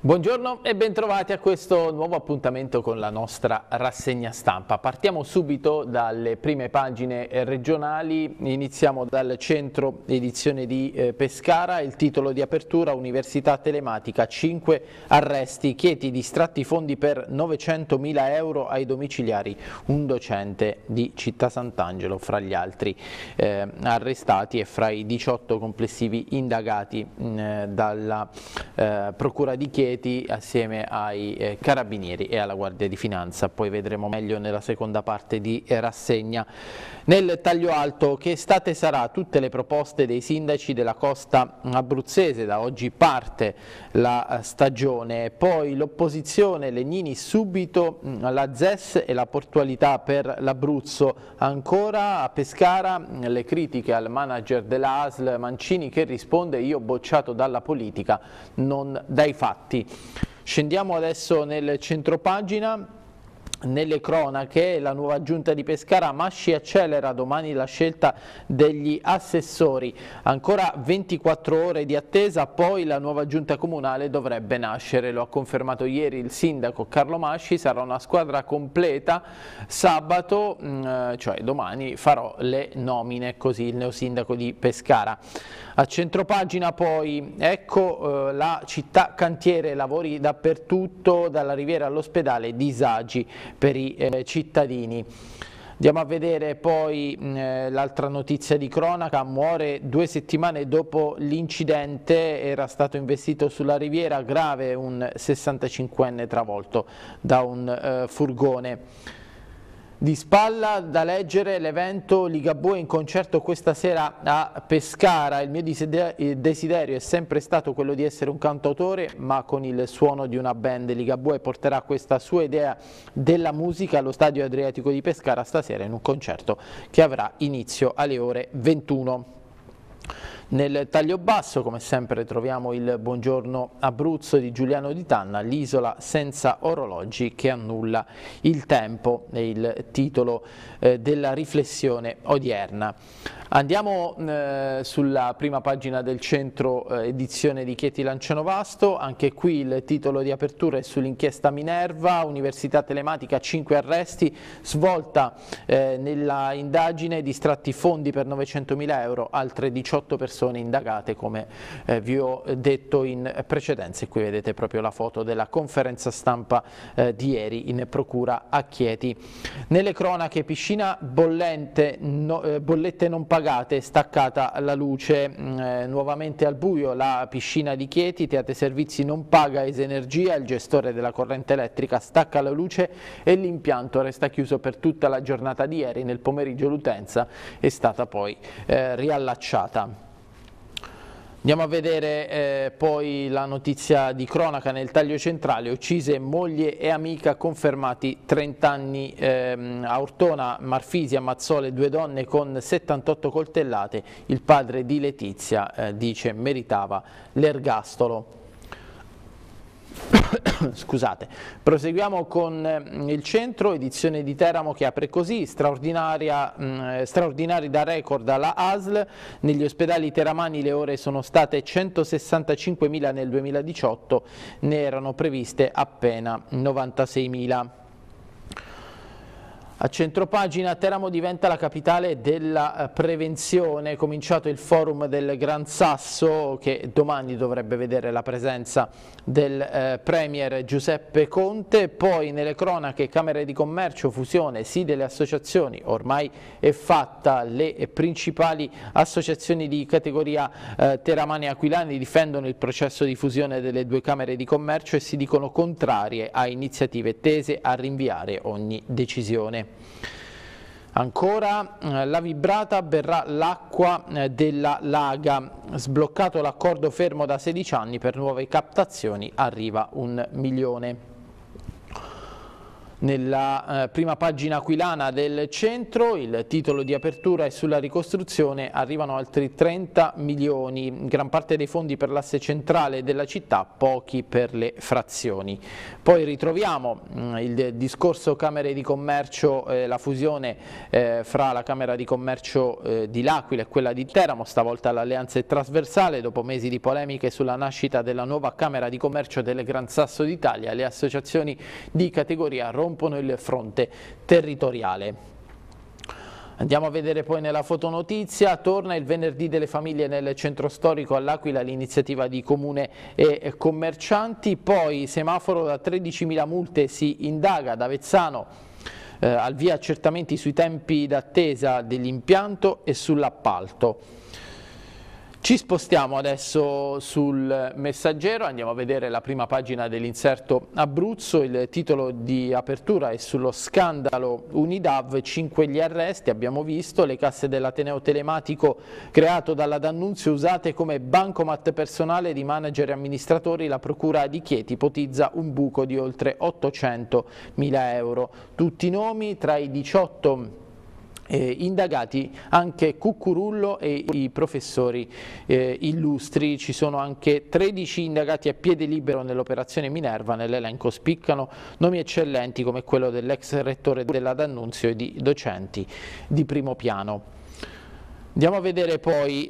Buongiorno e bentrovati a questo nuovo appuntamento con la nostra rassegna stampa. Partiamo subito dalle prime pagine regionali, iniziamo dal centro edizione di Pescara, il titolo di apertura: Università Telematica, 5 arresti, Chieti distratti fondi per 900.000 euro ai domiciliari, un docente di Città Sant'Angelo fra gli altri arrestati e fra i 18 complessivi indagati dalla Procura di Chieti assieme ai Carabinieri e alla Guardia di Finanza. Poi vedremo meglio nella seconda parte di rassegna. Nel taglio alto: che estate sarà? Tutte le proposte dei sindaci della costa abruzzese, da oggi parte la stagione. Poi l'opposizione, Legnini subito la ZES e la portualità per l'Abruzzo. Ancora a Pescara le critiche al manager della ASL Mancini, che risponde: io bocciato dalla politica, non dai fatti. Scendiamo adesso nel centropagina. Nelle cronache, la nuova giunta di Pescara, Masci accelera, domani la scelta degli assessori, ancora 24 ore di attesa, poi la nuova giunta comunale dovrebbe nascere, lo ha confermato ieri il sindaco Carlo Masci. Sarà una squadra completa sabato, cioè domani farò le nomine, così il neosindaco di Pescara. A centropagina poi, ecco la città cantiere, lavori dappertutto, dalla Riviera all'ospedale, disagi per i cittadini. Andiamo a vedere poi l'altra notizia di cronaca: muore 2 settimane dopo l'incidente, era stato investito sulla Riviera, grave un 65enne travolto da un furgone. Di spalla da leggere l'evento Ligabue in concerto questa sera a Pescara. Il mio desiderio è sempre stato quello di essere un cantautore, ma con il suono di una band. Ligabue porterà questa sua idea della musica allo Stadio Adriatico di Pescara stasera in un concerto che avrà inizio alle ore 21. Nel taglio basso, come sempre, troviamo il Buongiorno Abruzzo di Giuliano Di Tanna, l'isola senza orologi che annulla il tempo, è il titolo della riflessione odierna. Andiamo sulla prima pagina del centro edizione di Chieti Lanciano Vasto. Anche qui il titolo di apertura è sull'inchiesta Minerva, Università Telematica, 5 arresti, svolta nella indagine, distratti fondi per 900.000 euro, altre 18 persone indagate, come vi ho detto in precedenza. E qui vedete proprio la foto della conferenza stampa di ieri in procura a Chieti. Nelle cronache, piscina bollente, bollette non pagate, staccata la luce, nuovamente al buio la piscina di Chieti, Teate Servizi non paga Esenergia, il gestore della corrente elettrica stacca la luce e l'impianto resta chiuso per tutta la giornata di ieri. Nel pomeriggio l'utenza è stata poi riallacciata. Andiamo a vedere poi la notizia di cronaca nel taglio centrale: uccise moglie e amica, confermati 30 anni a Ortona, Marfisi ammazzò le 2 donne con 78 coltellate, il padre di Letizia dice meritava l'ergastolo. Scusate. Proseguiamo con il centro edizione di Teramo, che apre così: straordinari da record alla ASL, negli ospedali teramani le ore sono state 165.000 nel 2018, ne erano previste appena 96.000. A centropagina, Teramo diventa la capitale della prevenzione, è cominciato il forum del Gran Sasso, che domani dovrebbe vedere la presenza del Premier Giuseppe Conte. Poi nelle cronache, Camere di Commercio, fusione sì delle associazioni, ormai è fatta, le principali associazioni di categoria teramane e aquilane difendono il processo di fusione delle 2 Camere di Commercio e si dicono contrarie a iniziative tese a rinviare ogni decisione. Ancora, la Vibrata berrà l'acqua della Laga, sbloccato l'accordo fermo da 16 anni per nuove captazioni, arriva 1 milione. Nella prima pagina aquilana del Centro, il titolo di apertura è sulla ricostruzione, arrivano altri 30 milioni, gran parte dei fondi per l'asse centrale della città, pochi per le frazioni. Poi ritroviamo il discorso Camere di Commercio, la fusione fra la Camera di Commercio di L'Aquila e quella di Teramo, stavolta l'alleanza è trasversale, dopo mesi di polemiche sulla nascita della nuova Camera di Commercio del Gran Sasso d'Italia, le associazioni di categoria rompono il fronte territoriale. Andiamo a vedere poi nella fotonotizia, torna il venerdì delle famiglie nel centro storico all'Aquila l'iniziativa di comune e commercianti, poi semaforo da 13.000 multe si indaga, da Avezzano al via accertamenti sui tempi d'attesa dell'impianto e sull'appalto. Ci spostiamo adesso sul Messaggero, andiamo a vedere la prima pagina dell'inserto Abruzzo, il titolo di apertura è sullo scandalo Unidav, 5 gli arresti, abbiamo visto le casse dell'Ateneo telematico creato dalla D'Annunzio usate come bancomat personale di manager e amministratori, la procura di Chieti ipotizza un buco di oltre 800.000 euro. Tutti i nomi tra i 18 indagati anche Cuccurullo e i professori illustri, ci sono anche 13 indagati a piede libero nell'operazione Minerva, nell'elenco spiccano nomi eccellenti come quello dell'ex rettore della D'Annunzio e di docenti di primo piano. Andiamo a vedere poi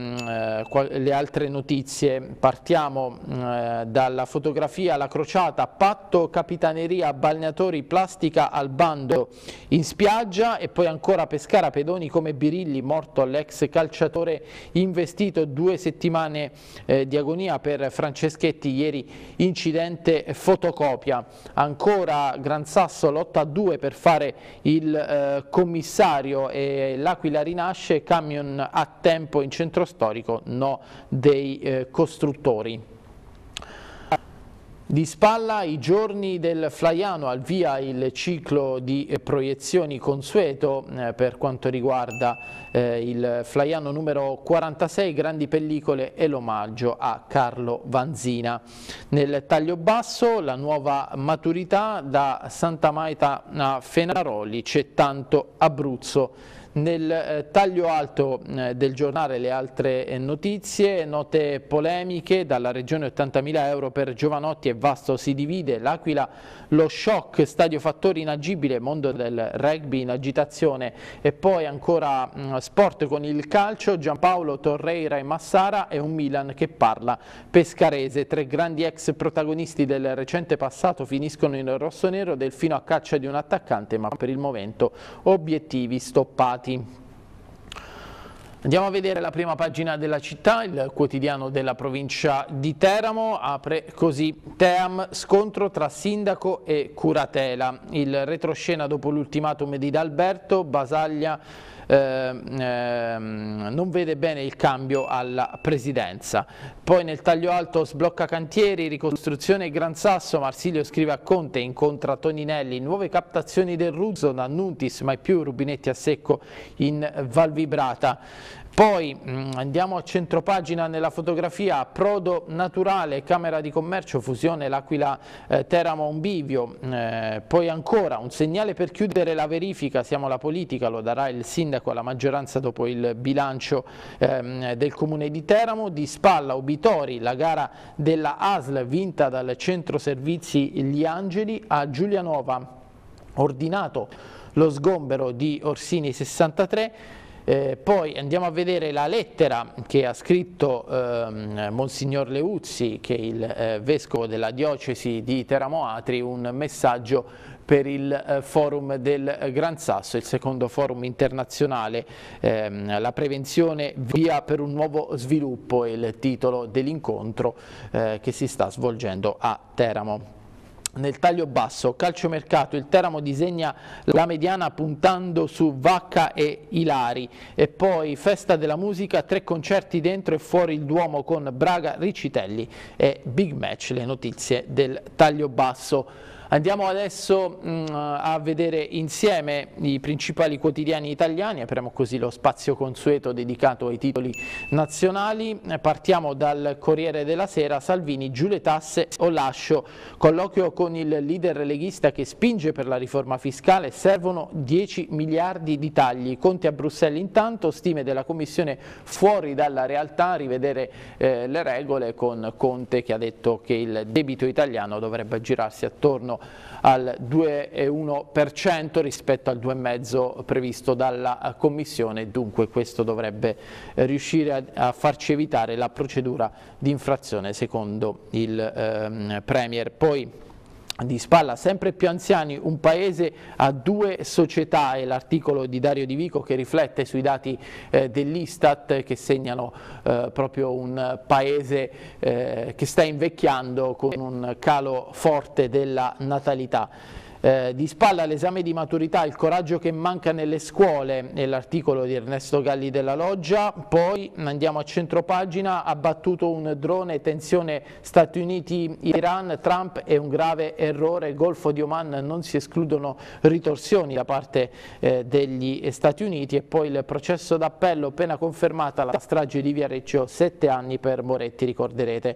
le altre notizie, partiamo dalla fotografia, la crociata, patto capitaneria balneatori, plastica al bando in spiaggia e poi ancora Pescara, pedoni come Birilli, morto l'ex calciatore investito, 2 settimane di agonia per Franceschetti, ieri incidente fotocopia, ancora Gran Sasso lotta a 2 per fare il commissario e l'Aquila rinasce, camion a tempo in centro storico, no dei costruttori. Di spalla i giorni del Flaiano, al via il ciclo di proiezioni consueto per quanto riguarda il Flaiano numero 46, grandi pellicole e l'omaggio a Carlo Vanzina. Nel taglio basso la nuova maturità da Santa Maita a Fenaroli, c'è tanto Abruzzo. Nel taglio alto del giornale le altre notizie, note polemiche, dalla regione 80.000 euro per Giovanotti e Vasto si divide, l'Aquila lo shock, stadio fattori inagibile, mondo del rugby in agitazione e poi ancora sport con il calcio, Giampaolo, Torreira e Massara e un Milan che parla pescarese, 3 grandi ex protagonisti del recente passato finiscono in rossonero, Delfino a caccia di un attaccante ma per il momento obiettivi stoppati. Andiamo a vedere la prima pagina della Città, il quotidiano della provincia di Teramo, apre così: Team, scontro tra sindaco e curatela, il retroscena dopo l'ultimatum di D'Alberto, Basaglia non vede bene il cambio alla presidenza. Poi nel taglio alto sblocca cantieri, ricostruzione Gran Sasso, Marsilio scrive a Conte, incontra Toninelli, nuove captazioni del Ruzzo, Nannuntis, mai più rubinetti a secco in Valvibrata. Poi andiamo a centropagina nella fotografia, approdo naturale, Camera di Commercio, fusione l'Aquila Teramo un bivio, poi ancora un segnale per chiudere la verifica, siamo alla politica, lo darà il sindaco alla maggioranza dopo il bilancio del comune di Teramo. Di spalla Obitori, la gara della ASL vinta dal centro servizi Gli Angeli, a Giulianova ordinato lo sgombero di Orsini 63. Poi andiamo a vedere la lettera che ha scritto Monsignor Leuzzi, che è il vescovo della diocesi di Teramo Atri, un messaggio per il forum del Gran Sasso, il secondo forum internazionale, la prevenzione via per un nuovo sviluppo, è il titolo dell'incontro che si sta svolgendo a Teramo. Nel taglio basso, calciomercato, il Teramo disegna la mediana puntando su Vacca e Ilari e poi festa della musica, 3 concerti dentro e fuori il Duomo con Braga, Riccitelli e Big Match, le notizie del taglio basso. Andiamo adesso a vedere insieme i principali quotidiani italiani, apriamo così lo spazio consueto dedicato ai titoli nazionali. Partiamo dal Corriere della Sera: Salvini, giù le tasse o lascio, colloquio con il leader leghista che spinge per la riforma fiscale, servono 10 miliardi di tagli, Conte a Bruxelles intanto, stime della Commissione fuori dalla realtà, rivedere le regole, con Conte che ha detto che il debito italiano dovrebbe girarsi attorno al 2,1% rispetto al 2,5% previsto dalla Commissione, dunque questo dovrebbe riuscire a farci evitare la procedura di infrazione secondo il Premier. Poi di spalla sempre più anziani, un paese a due società, è l'articolo di Dario Di Vico che riflette sui dati dell'Istat che segnano proprio un paese che sta invecchiando con un calo forte della natalità. Di spalla l'esame di maturità, il coraggio che manca nelle scuole, è l'articolo di Ernesto Galli della Loggia. Poi andiamo a centropagina: abbattuto un drone, tensione Stati Uniti-Iran, Trump è un grave errore, Golfo di Oman non si escludono ritorsioni da parte degli Stati Uniti. E poi il processo d'appello, pena confermata la strage di Viareggio, 7 anni per Moretti, ricorderete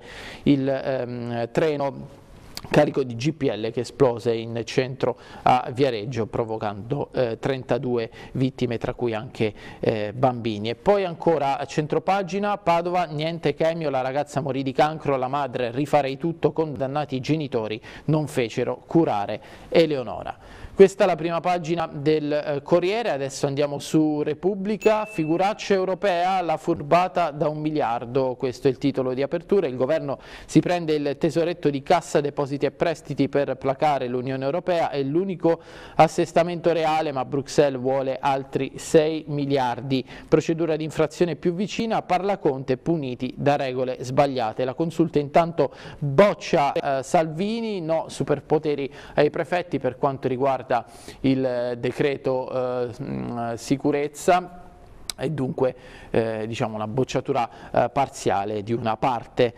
il treno carico di GPL che esplose in centro a Viareggio provocando 32 vittime, tra cui anche bambini. E poi ancora a centropagina: Padova, niente chemio, la ragazza morì di cancro, la madre rifarei tutto, condannati i genitori, non fecero curare Eleonora. Questa è la prima pagina del Corriere. Adesso andiamo su Repubblica: figuraccia europea, la furbata da 1 miliardo, questo è il titolo di apertura. Il governo si prende il tesoretto di Cassa Depositi e Prestiti per placare l'Unione Europea, è l'unico assestamento reale, ma Bruxelles vuole altri 6 miliardi. Procedura di infrazione più vicina, parla Conte, puniti da regole sbagliate. La consulta intanto boccia Salvini, no superpoteri ai prefetti per quanto riguarda il decreto sicurezza, e dunque diciamo una bocciatura parziale di una parte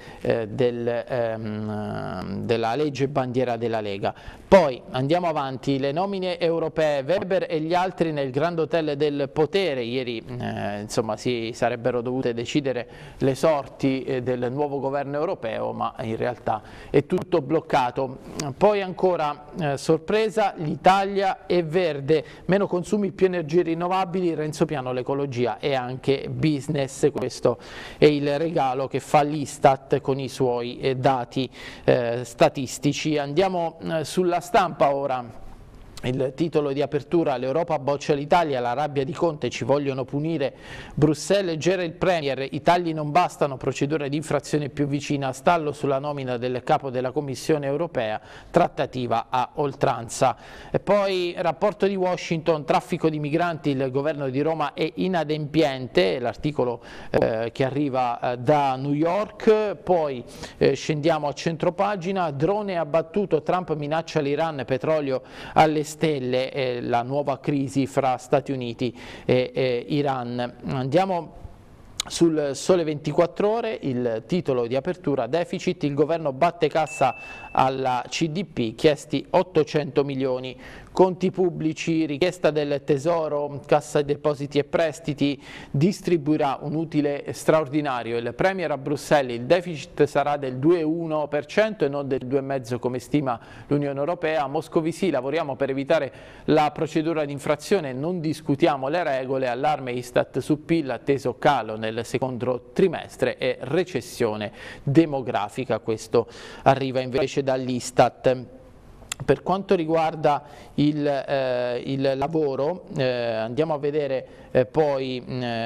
della legge bandiera della Lega. Poi andiamo avanti: le nomine europee, Weber e gli altri nel Grand Hotel del Potere. Ieri insomma si sarebbero dovute decidere le sorti del nuovo governo europeo, ma in realtà è tutto bloccato. Poi ancora sorpresa: l'Italia è verde, meno consumi, più energie rinnovabili, Renzo Piano, l'ecologia e anche business. Questo è il regalo che fa l'Istat con i suoi dati statistici. Andiamo sulla Stampa ora. Il titolo di apertura: l'Europa boccia l'Italia, la rabbia di Conte, ci vogliono punire, Bruxelles gera il Premier, i tagli non bastano, procedura di infrazione più vicina, stallo sulla nomina del capo della Commissione europea, trattativa a oltranza. E poi rapporto di Washington: traffico di migranti, il governo di Roma è inadempiente, l'articolo che arriva da New York. Poi scendiamo a centropagina: drone abbattuto, Trump minaccia l'Iran, petrolio alle stelle, la nuova crisi fra Stati Uniti e Iran. Andiamo sul Sole 24 Ore, il titolo di apertura: deficit, il governo batte cassa alla CDP, chiesti 800 milioni, conti pubblici, richiesta del Tesoro, Cassa Depositi e Prestiti distribuirà un utile straordinario, il Premier a Bruxelles, il deficit sarà del 2,1% e non del 2,5% come stima l'Unione Europea, Moscovici, lavoriamo per evitare la procedura di infrazione, non discutiamo le regole, allarme Istat su PIL, atteso calo nel secondo trimestre e recessione demografica, questo arriva invece dall'Istat. Per quanto riguarda il lavoro, andiamo a vedere poi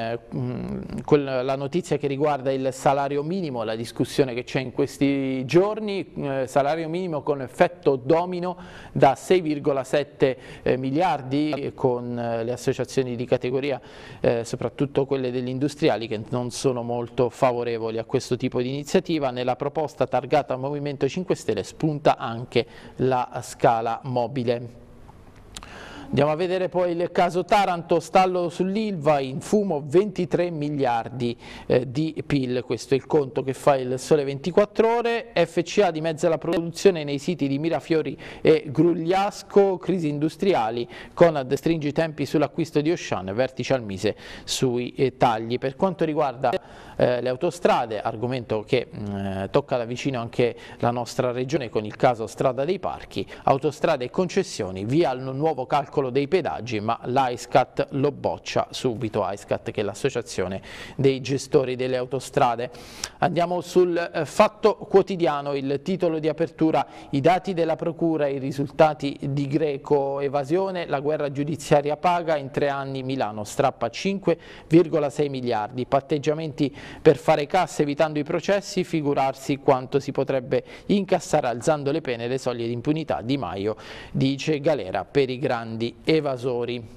la notizia che riguarda il salario minimo, la discussione che c'è in questi giorni, salario minimo con effetto domino da 6,7 miliardi con le associazioni di categoria, soprattutto quelle degli industriali, che non sono molto favorevoli a questo tipo di iniziativa. Nella proposta targata al Movimento 5 Stelle spunta anche la scala mobile. Andiamo a vedere poi il caso Taranto, stallo sull'Ilva, in fumo 23 miliardi di PIL, questo è il conto che fa il Sole 24 Ore, FCA dimezza la produzione nei siti di Mirafiori e Grugliasco, crisi industriali, Conad stringe i tempi sull'acquisto di Auchan, vertice al Mise sui tagli. Per quanto riguarda le autostrade, argomento che tocca da vicino anche la nostra regione con il caso Strada dei Parchi, autostrade e concessioni, via al nuovo calcolo dei pedaggi, ma l'AISCAT lo boccia subito, AISCAT che è l'associazione dei gestori delle autostrade. Andiamo sul Fatto Quotidiano, il titolo di apertura, i dati della procura, i risultati di Greco, evasione, la guerra giudiziaria paga, in 3 anni Milano strappa 5,6 miliardi, patteggiamenti per fare cassa evitando i processi, figurarsi quanto si potrebbe incassare alzando le pene e le soglie di impunità, Di Maio dice galera per i grandi evasori.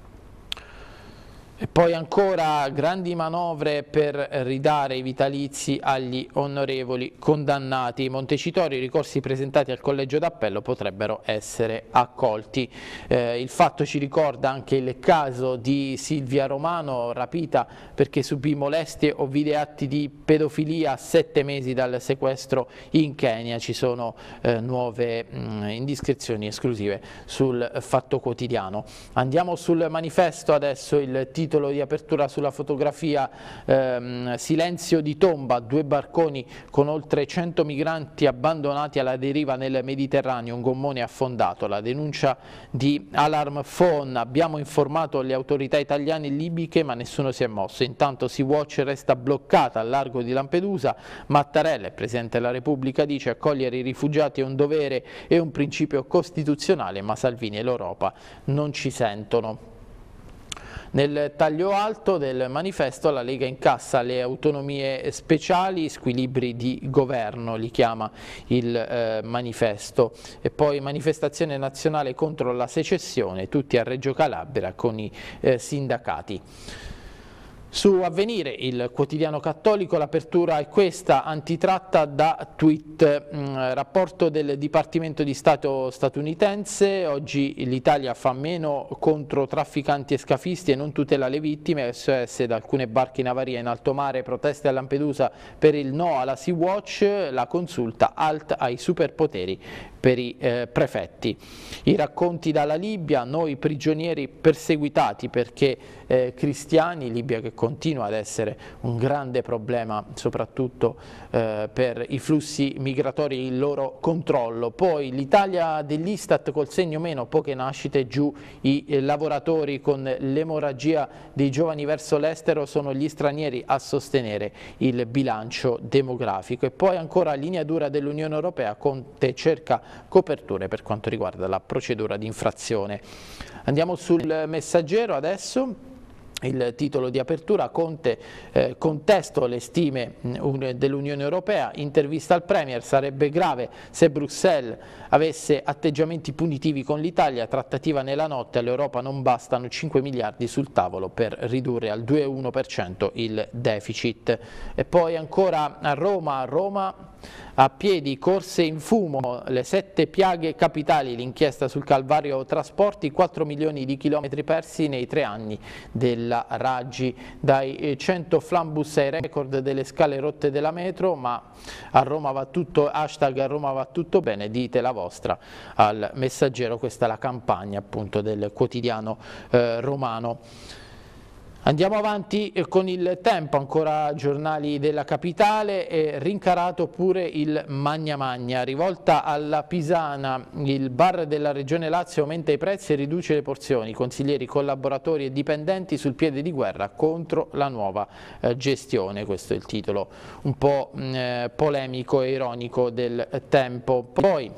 E poi ancora grandi manovre per ridare i vitalizi agli onorevoli condannati. Montecitorio, i ricorsi presentati al collegio d'appello potrebbero essere accolti. Il fatto ci ricorda anche il caso di Silvia Romano, rapita perché subì molestie o vide atti di pedofilia a 7 mesi dal sequestro in Kenya. Ci sono nuove indiscrezioni esclusive sul Fatto Quotidiano. Andiamo sul Manifesto adesso, il titolo di apertura sulla fotografia, silenzio di tomba, 2 barconi con oltre 100 migranti abbandonati alla deriva nel Mediterraneo, un gommone affondato, la denuncia di Alarm Phone, abbiamo informato le autorità italiane e libiche ma nessuno si è mosso, intanto Sea-Watch resta bloccata al largo di Lampedusa, Mattarella, il Presidente della Repubblica, dice accogliere i rifugiati è un dovere e un principio costituzionale, ma Salvini e l'Europa non ci sentono. Nel taglio alto del manifesto la Lega incassa le autonomie speciali, squilibri di governo, li chiama il manifesto, e poi manifestazione nazionale contro la secessione, tutti a Reggio Calabria con i sindacati. Su Avvenire, il quotidiano cattolico, l'apertura è questa, antitratta da tweet, rapporto del Dipartimento di Stato statunitense, oggi l'Italia fa meno contro trafficanti e scafisti e non tutela le vittime, SOS da alcune barche in avaria in alto mare, proteste a Lampedusa per il no alla Sea-Watch, la consulta alt ai superpoteri per i prefetti. I racconti dalla Libia, noi prigionieri perseguitati perché cristiani, Libia che continua ad essere un grande problema soprattutto per i flussi migratori e il loro controllo. Poi l'Italia dell'Istat col segno meno, poche nascite, giù i lavoratori, con l'emorragia dei giovani verso l'estero sono gli stranieri a sostenere il bilancio demografico. E poi ancora linea dura dell'Unione Europea, Conte cerca coperture per quanto riguarda la procedura di infrazione. Andiamo sul Messaggero adesso. Il titolo di apertura, Conte, contesto le stime dell'Unione Europea, intervista al Premier, sarebbe grave se Bruxelles avesse atteggiamenti punitivi con l'Italia, trattativa nella notte, all'Europa non bastano 5 miliardi sul tavolo per ridurre al 2,1% il deficit. E poi ancora a Roma a piedi, corse in fumo, le 7 piaghe capitali, l'inchiesta sul Calvario Trasporti, 4 milioni di chilometri persi nei 3 anni della Raggi, dai 100 flambus ai record delle scale rotte della metro, ma a Roma va tutto, hashtag a Roma va tutto bene, dite la vostra al Messaggero, questa è la campagna appunto del quotidiano romano. Andiamo avanti con il Tempo, ancora giornali della capitale, e rincarato pure il Magna Magna, rivolta alla Pisana, il bar della Regione Lazio aumenta i prezzi e riduce le porzioni, consiglieri, collaboratori e dipendenti sul piede di guerra contro la nuova gestione, questo è il titolo un po' polemico e ironico del Tempo. Poi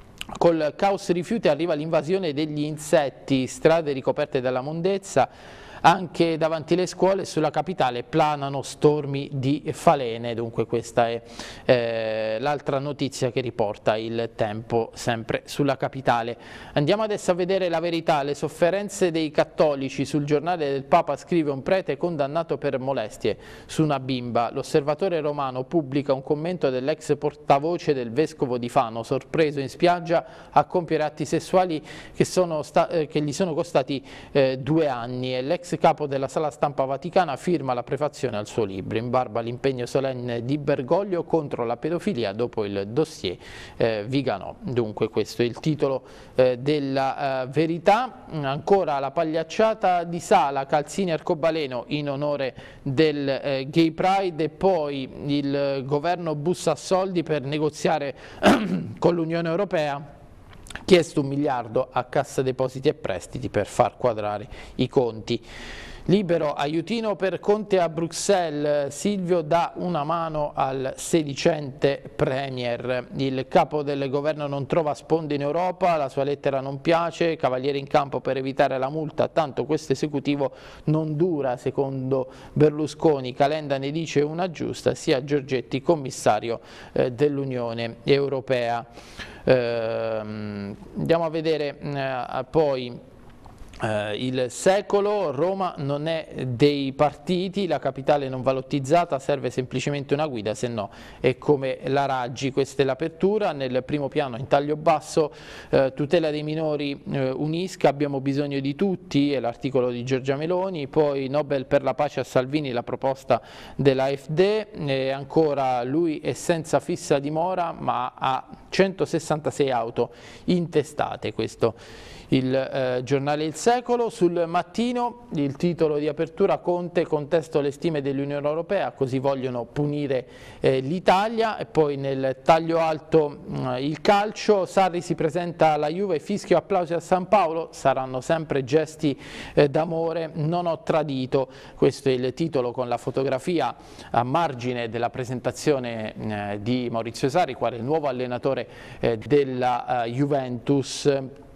col caos rifiuti arriva l'invasione degli insetti, strade ricoperte dalla mondezza, anche davanti alle scuole, sulla capitale planano stormi di falene, dunque questa è l'altra notizia che riporta il Tempo sempre sulla capitale. Andiamo adesso a vedere La Verità, le sofferenze dei cattolici. Sul giornale del Papa scrive: un prete condannato per molestie su una bimba. L'Osservatore Romano pubblica un commento dell'ex portavoce del vescovo di Fano, sorpreso in spiaggia a compiere atti sessuali che gli sono costati 2 anni, e l'ex capo della Sala Stampa Vaticana firma la prefazione al suo libro, in barba all'impegno solenne di Bergoglio contro la pedofilia dopo il dossier Viganò. Dunque questo è il titolo della Verità. Ancora la pagliacciata di Sala, calzini arcobaleno in onore del Gay Pride, e poi il governo bussa a soldi per negoziare con l'Unione Europea, chiesto 1 miliardo a Cassa Depositi e Prestiti per far quadrare i conti. Libero, aiutino per Conte a Bruxelles, Silvio dà una mano al sedicente Premier, il capo del governo non trova sponde in Europa, la sua lettera non piace, Cavaliere in campo per evitare la multa, tanto questo esecutivo non dura secondo Berlusconi, Calenda ne dice una giusta, sia Giorgetti commissario dell'Unione Europea. Andiamo a vedere poi il Secolo, Roma non è dei partiti, la capitale non va lottizzata, serve semplicemente una guida, se no è come la Raggi. Questa è l'apertura. Nel primo piano in taglio basso, tutela dei minori, Unisca, abbiamo bisogno di tutti, è l'articolo di Giorgia Meloni, poi Nobel per la pace a Salvini, la proposta dell'AfD, e ancora lui è senza fissa dimora ma ha 166 auto intestate, questo il giornale Il Secolo. Sul Mattino il titolo di apertura: Conte, contesto le stime dell'Unione Europea, così vogliono punire l'Italia. E poi nel taglio alto il calcio, Sarri si presenta alla Juve, fischio applausi a San Paolo, saranno sempre gesti d'amore, non ho tradito, questo è il titolo con la fotografia a margine della presentazione di Maurizio Sarri, quale nuovo allenatore della Juventus.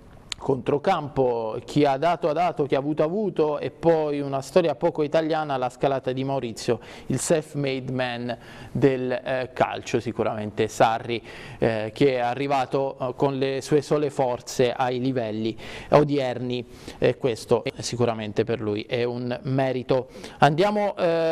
Controcampo, chi ha dato ha dato, chi ha avuto, e poi una storia poco italiana, la scalata di Maurizio, il self-made man del calcio, sicuramente Sarri che è arrivato con le sue sole forze ai livelli odierni, questo sicuramente per lui è un merito. Andiamo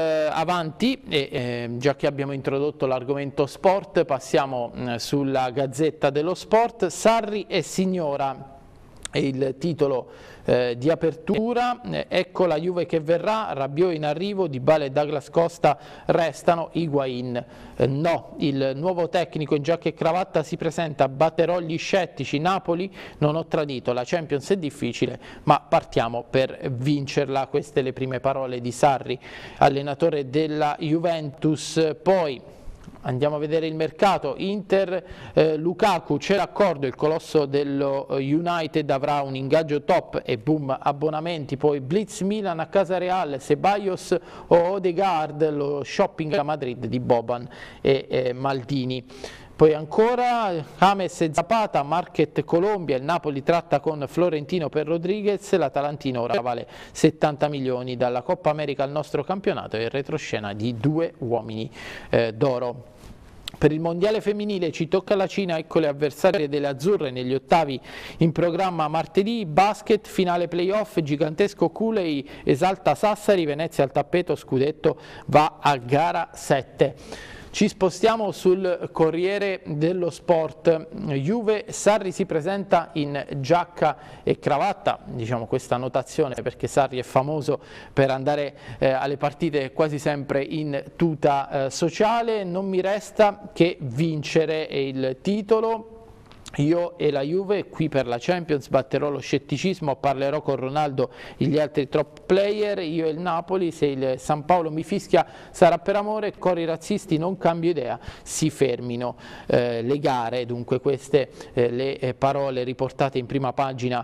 avanti e già che abbiamo introdotto l'argomento sport, passiamo sulla Gazzetta dello Sport. Sarri e signora è il titolo di apertura, ecco la Juve che verrà, Rabiot in arrivo, Dybala e Douglas Costa restano, Higuain no. Il nuovo tecnico in giacca e cravatta si presenta, batterò gli scettici, Napoli non ho tradito, la Champions è difficile ma partiamo per vincerla, queste le prime parole di Sarri, allenatore della Juventus. Poi andiamo a vedere il mercato, Inter, Lukaku, c'è l'accordo, il colosso dello United avrà un ingaggio top e boom abbonamenti, poi Blitz Milan a casa Real, Ceballos o Odegaard, lo shopping a Madrid di Boban e Maldini. Poi ancora James e Zapata, Market Colombia, il Napoli tratta con Florentino per Rodriguez, l'Atalantino ora vale 70 milioni, dalla Coppa America al nostro campionato e il retroscena di 2 uomini d'oro. Per il mondiale femminile ci tocca la Cina, ecco le avversarie delle azzurre negli ottavi in programma martedì, basket, finale playoff, gigantesco Culei esalta Sassari, Venezia al tappeto, scudetto va a gara 7. Ci spostiamo sul Corriere dello Sport, Juve, Sarri si presenta in giacca e cravatta, diciamo questa notazione perché Sarri è famoso per andare alle partite quasi sempre in tuta sociale, non mi resta che vincere è il titolo. Io e la Juve qui per la Champions, batterò lo scetticismo, parlerò con Ronaldo e gli altri top player, io e il Napoli, se il San Paolo mi fischia sarà per amore, cori razzisti non cambio idea, si fermino le gare. Dunque queste le parole riportate in prima pagina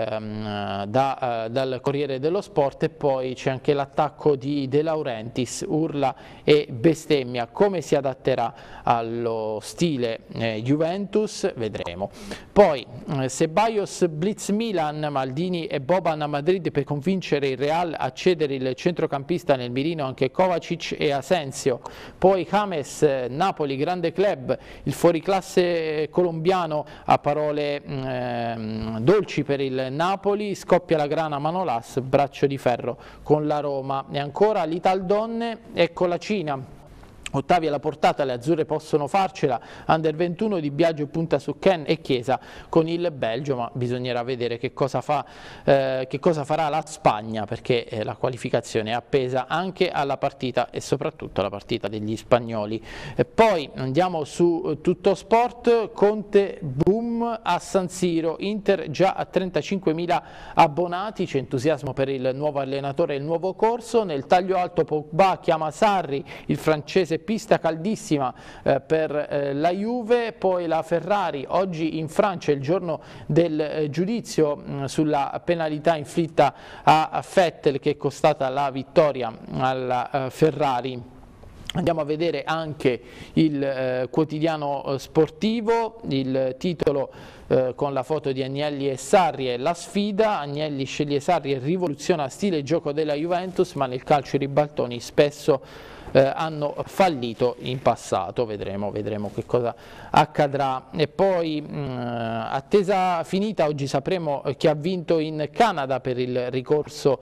dal Corriere dello Sport. E poi c'è anche l'attacco di De Laurentiis, urla e bestemmia, come si adatterà allo stile Juventus, vedremo. vedremo. Poi Ceballos blitz Milan, Maldini e Boban a Madrid per convincere il Real a cedere il centrocampista nel mirino anche Kovacic e Asensio. Poi James, Napoli grande club, il fuoriclasse colombiano a parole dolci per il Napoli, scoppia la grana Manolas, braccio di ferro con la Roma. E ancora l'Ital Donne e con la Cina. Ottavi alla portata, le azzurre possono farcela, under 21 Di Biagio punta su Ken e Chiesa con il Belgio, ma bisognerà vedere che cosa farà la Spagna, perché la qualificazione è appesa anche alla partita e soprattutto alla partita degli spagnoli. Poi andiamo su Tutto Sport, Conte boom a San Siro, Inter già a 35.000 abbonati, c'è entusiasmo per il nuovo allenatore e il nuovo corso. Nel taglio alto Pogba chiama Sarri, il francese pista caldissima per la Juve. Poi la Ferrari, oggi in Francia è il giorno del giudizio sulla penalità inflitta a Vettel che è costata la vittoria alla Ferrari. Andiamo a vedere anche il quotidiano sportivo, il titolo con la foto di Agnelli e Sarri è la sfida. Agnelli sceglie Sarri e rivoluziona stile e gioco della Juventus, ma nel calcio i ribaltoni spesso hanno fallito in passato, vedremo che cosa accadrà. E poi attesa finita, oggi sapremo chi ha vinto in Canada per il ricorso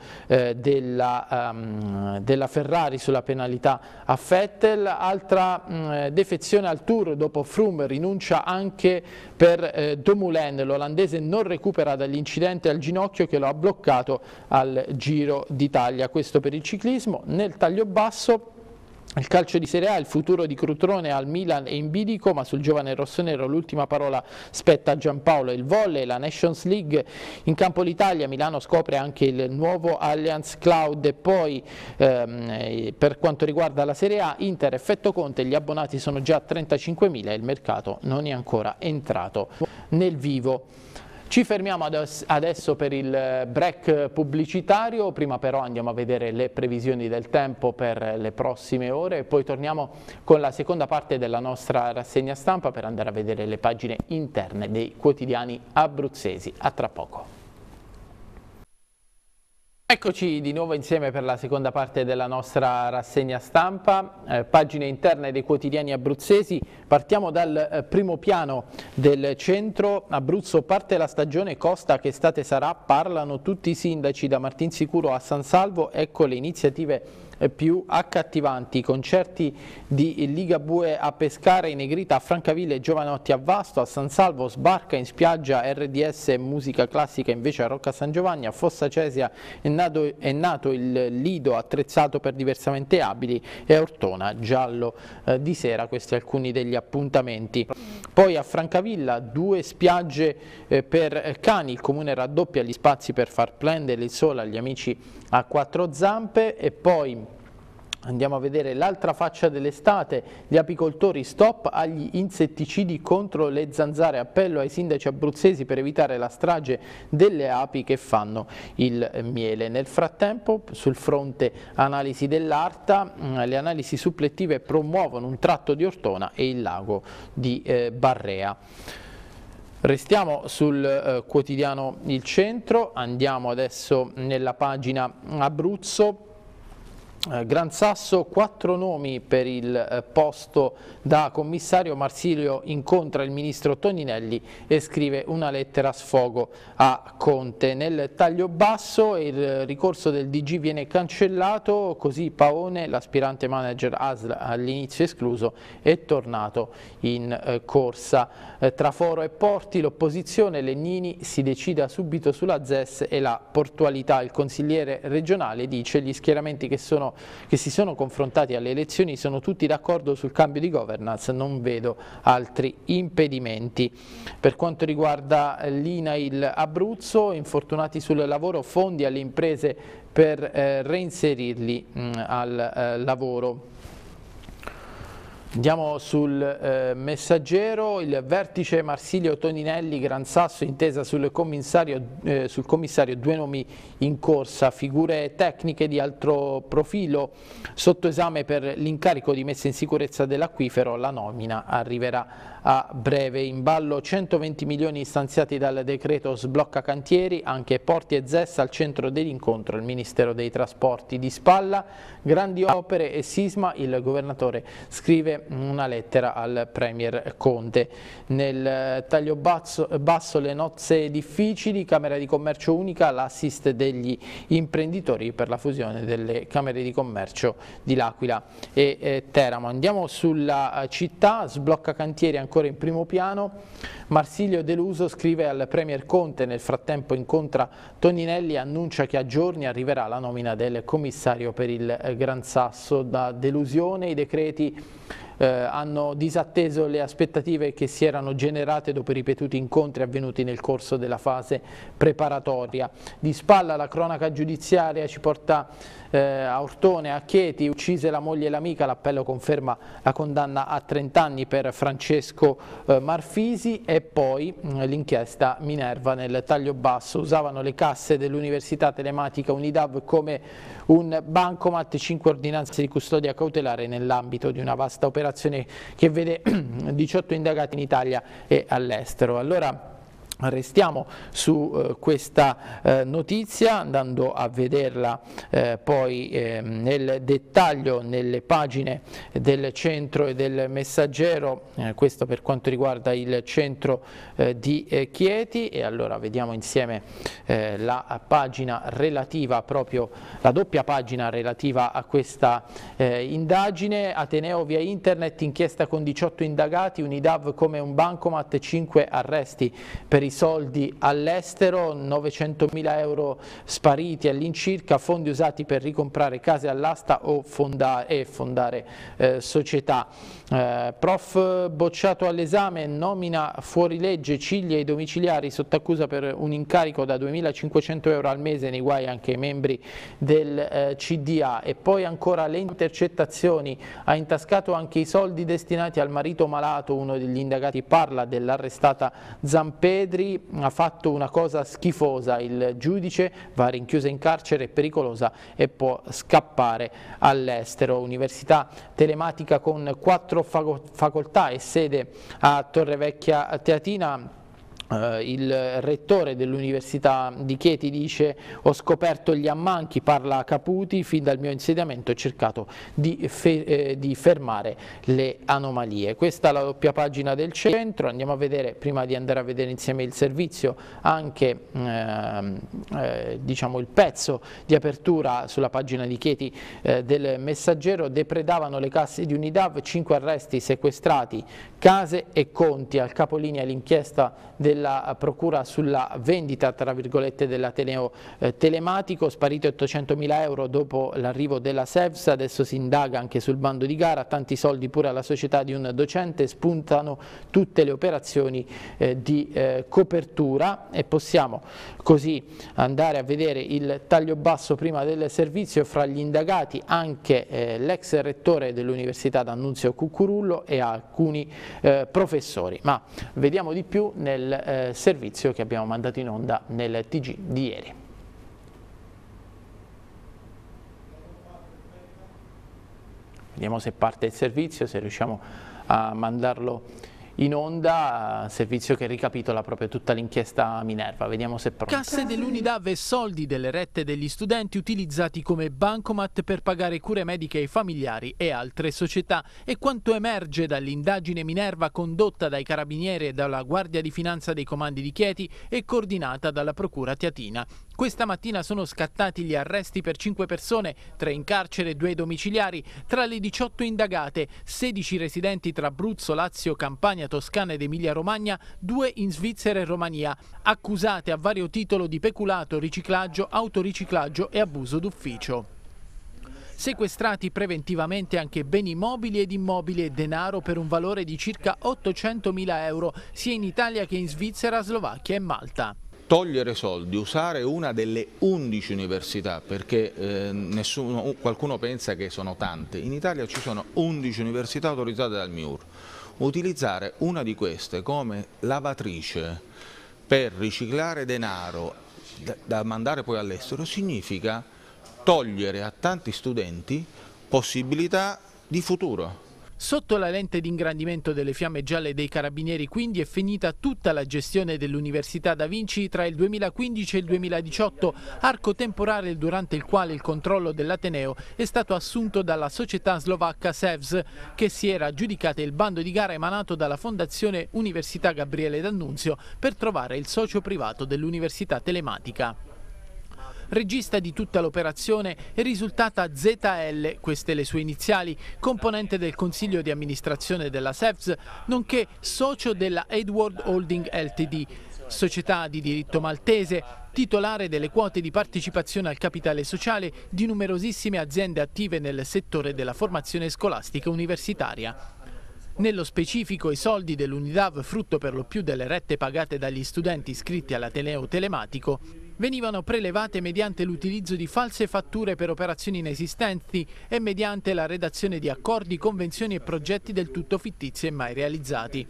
della Ferrari sulla penalità a Vettel. Altra defezione al Tour, dopo Froome rinuncia anche per Dumoulin, l'olandese non recupera dall'incidente al ginocchio che lo ha bloccato al Giro d'Italia. Questo per il ciclismo. Nel taglio basso il calcio di Serie A, il futuro di Crutrone al Milan è in bilico, ma sul giovane rossonero l'ultima parola spetta a Giampaolo. Il volley, la Nations League, in campo l'Italia, Milano scopre anche il nuovo Allianz Cloud. E poi per quanto riguarda la Serie A, Inter effetto Conte, gli abbonati sono già 35.000 e il mercato non è ancora entrato nel vivo. Ci fermiamo adesso per il break pubblicitario, prima però andiamo a vedere le previsioni del tempo per le prossime ore e poi torniamo con la seconda parte della nostra rassegna stampa per andare a vedere le pagine interne dei quotidiani abruzzesi. A tra poco. Eccoci di nuovo insieme per la seconda parte della nostra rassegna stampa, pagine interne dei quotidiani abruzzesi. Partiamo dal primo piano del centro. Abruzzo, parte la stagione, Costa che estate sarà, parlano tutti i sindaci da Martinsicuro a San Salvo, ecco le iniziative più accattivanti, concerti di Ligabue a Pescara, in Negrita a Francaville, Giovanotti a Vasto, a San Salvo sbarca in spiaggia RDS musica classica invece a Rocca San Giovanni, a Fossa Cesia è nato il lido attrezzato per diversamente abili e a Ortona giallo di sera. Questi alcuni degli appuntamenti. Poi a Francavilla 2 spiagge per cani, il comune raddoppia gli spazi per far splendere il sole agli amici a 4 zampe. E poi andiamo a vedere l'altra faccia dell'estate, gli apicoltori stop agli insetticidi contro le zanzare, appello ai sindaci abruzzesi per evitare la strage delle api che fanno il miele. Nel frattempo sul fronte analisi dell'Arta, le analisi supplettive promuovono un tratto di Ortona e il lago di Barrea. Restiamo sul quotidiano Il Centro, andiamo adesso nella pagina Abruzzo. Gran Sasso, 4 nomi per il posto da commissario. Marsilio incontra il ministro Toninelli e scrive una lettera a sfogo a Conte. Nel taglio basso il ricorso del DG viene cancellato, così Paone, l'aspirante manager ASL all'inizio escluso, è tornato in corsa. Tra Foro e Porti l'opposizione, Legnini si decida subito sulla ZES e la portualità. Il consigliere regionale dice gli schieramenti che si sono confrontati alle elezioni sono tutti d'accordo sul cambio di governance, non vedo altri impedimenti. Per quanto riguarda l'INAIL Abruzzo, infortunati sul lavoro, fondi alle imprese per reinserirli al lavoro. Andiamo sul Messaggero, il vertice Marsilio Toninelli, Gran Sasso, intesa sul commissario, due nomi in corsa, figure tecniche di altro profilo, sotto esame per l'incarico di messa in sicurezza dell'acquifero, la nomina arriverà a breve. In ballo 120 milioni stanziati dal decreto sblocca cantieri, anche Porti e ZES al centro dell'incontro, il Ministero dei Trasporti di spalla, grandi opere e sisma, il governatore scrive una lettera al Premier Conte. Nel taglio basso le nozze difficili, Camera di Commercio unica, l'assist degli imprenditori per la fusione delle Camere di Commercio di L'Aquila e Teramo. Andiamo sulla città, sblocca cantieri ancora in primo piano, Marsilio deluso scrive al Premier Conte, nel frattempo incontra Toninelli e annuncia che a giorni arriverà la nomina del commissario per il Gran Sasso. Da delusione i decreti hanno disatteso le aspettative che si erano generate dopo i ripetuti incontri avvenuti nel corso della fase preparatoria. Di spalla la cronaca giudiziaria ci porta a Ortone, a Chieti, uccise la moglie e l'amica, l'appello conferma la condanna a 30 anni per Francesco Marfisi, e poi l'inchiesta Minerva nel taglio basso, usavano le casse dell'Università Telematica Unidav come un bancomat, 5 ordinanze di custodia cautelare nell'ambito di una vasta operazione che vede 18 indagati in Italia e all'estero. Allora restiamo su questa notizia, andando a vederla poi nel dettaglio nelle pagine del Centro e del Messaggero, questo per quanto riguarda il centro di Chieti. E allora vediamo insieme la pagina relativa, proprio la doppia pagina relativa a questa indagine. Ateneo via internet, inchiesta con 18 indagati, Unidav come un bancomat, 5 arresti per i soldi all'estero, 900.000 euro spariti all'incirca, fondi usati per ricomprare case all'asta o fondare società. Prof bocciato all'esame, nomina fuori legge, Ciglia ai domiciliari sotto accusa per un incarico da 2.500 euro al mese, nei guai anche i membri del CDA. E poi ancora le intercettazioni, ha intascato anche i soldi destinati al marito malato, uno degli indagati parla dell'arrestata Zampedri, ha fatto una cosa schifosa, il giudice va rinchiusa in carcere, è pericolosa e può scappare all'estero. Università Telematica con 4 facoltà e sede a Torrevecchia Teatina. Il rettore dell'Università di Chieti dice: ho scoperto gli ammanchi, parla Caputi, fin dal mio insediamento ho cercato di fermare le anomalie. Questa è la doppia pagina del centro. Andiamo a vedere, prima di andare a vedere insieme il servizio, anche diciamo il pezzo di apertura sulla pagina di Chieti del Messaggero. Depredavano le casse di Unidav, 5 arresti, sequestrati case e conti. Al capolinea l'inchiesta della procura sulla vendita tra virgolette dell'Ateneo Telematico, spariti 800.000 euro dopo l'arrivo della SEVS, adesso si indaga anche sul bando di gara, tanti soldi pure alla società di un docente, spuntano tutte le operazioni di copertura. E possiamo così andare a vedere il taglio basso prima del servizio, fra gli indagati anche l'ex rettore dell'Università D'Annunzio Cuccurullo e alcuni professori, ma vediamo di più nel servizio che abbiamo mandato in onda nel TG di ieri. Vediamo se parte il servizio, se riusciamo a mandarlo in onda, servizio che ricapitola proprio tutta l'inchiesta Minerva. Vediamo se è pronto. Casse dell'Unidav e soldi delle rette degli studenti utilizzati come bancomat per pagare cure mediche ai familiari e altre società. E quanto emerge dall'indagine Minerva condotta dai carabinieri e dalla Guardia di Finanza dei Comandi di Chieti e coordinata dalla Procura Teatina. Questa mattina sono scattati gli arresti per 5 persone, 3 in carcere e 2 domiciliari. Tra le 18 indagate, 16 residenti tra Abruzzo, Lazio, Campania, Toscana ed Emilia-Romagna, 2 in Svizzera e Romania, accusate a vario titolo di peculato, riciclaggio, autoriciclaggio e abuso d'ufficio. Sequestrati preventivamente anche beni mobili ed immobili e denaro per un valore di circa 800.000 euro, sia in Italia che in Svizzera, Slovacchia e Malta. togliere soldi, usare una delle 11 università, perché qualcuno pensa che sono tante, in Italia ci sono 11 università autorizzate dal MIUR, utilizzare una di queste come lavatrice per riciclare denaro da mandare poi all'estero significa togliere a tanti studenti possibilità di futuro. Sotto la lente di ingrandimento delle fiamme gialle dei carabinieri quindi è finita tutta la gestione dell'Università Da Vinci tra il 2015 e il 2018, arco temporale durante il quale il controllo dell'Ateneo è stato assunto dalla società slovacca SEVS, che si era aggiudicata il bando di gara emanato dalla Fondazione Università Gabriele D'Annunzio per trovare il socio privato dell'Università Telematica. Regista di tutta l'operazione è risultata ZL, queste le sue iniziali, componente del consiglio di amministrazione della SEVS, nonché socio della Edward Holding Ltd, società di diritto maltese, titolare delle quote di partecipazione al capitale sociale di numerosissime aziende attive nel settore della formazione scolastica universitaria. Nello specifico, i soldi dell'Unidav, frutto per lo più delle rette pagate dagli studenti iscritti all'Ateneo Telematico, venivano prelevate mediante l'utilizzo di false fatture per operazioni inesistenti e mediante la redazione di accordi, convenzioni e progetti del tutto fittizi e mai realizzati.